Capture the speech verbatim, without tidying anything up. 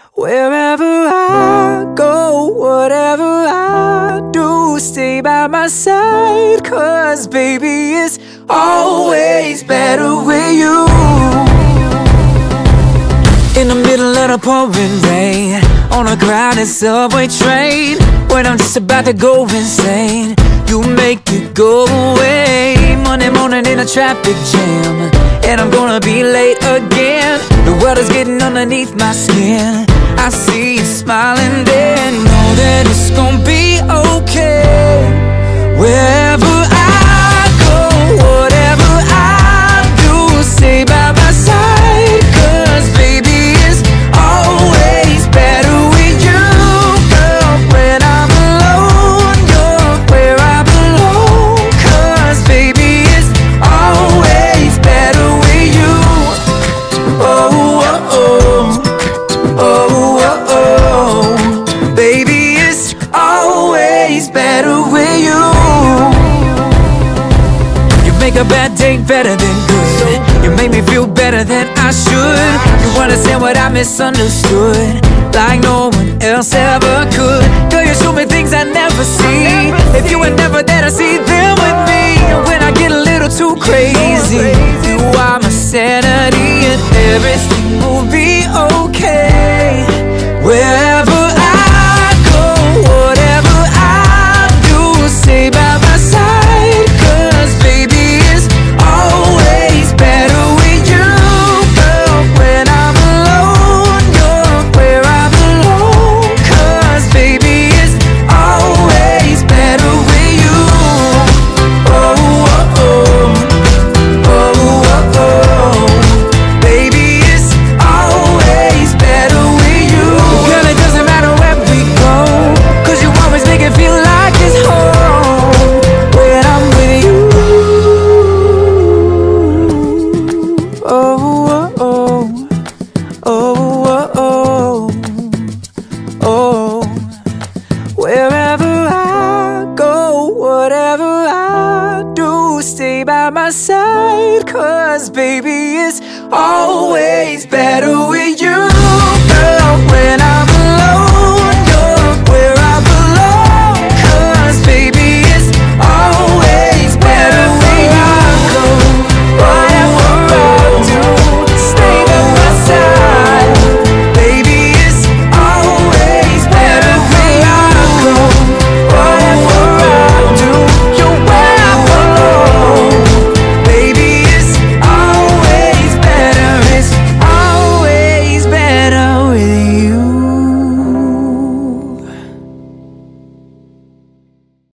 Wherever I go, whatever I do, stay by my side, 'cause baby, it's always better with you. In the middle of the pouring rain, on a crowded subway train, when I'm just about to go insane, you make it go away. Monday morning in a traffic jam, and I'm gonna be late again. The world is getting underneath my skin. I see you smiling there, know that it's gonna be okay. Wherever I go, whatever I do, stay by my side, 'cause baby, it's always better with you. Girl, when I'm alone, you're where I belong, 'cause baby, it's always better with you. Oh, oh, oh, oh, oh, oh. Baby, it's always better with you. You make a bad day better than good. You make me feel better than I should. You understand what I misunderstood, like no one else ever could. Girl, you show me things I never see. If you were never there to see them with me, and when I get a little too crazy, you are my sanity, and everything will be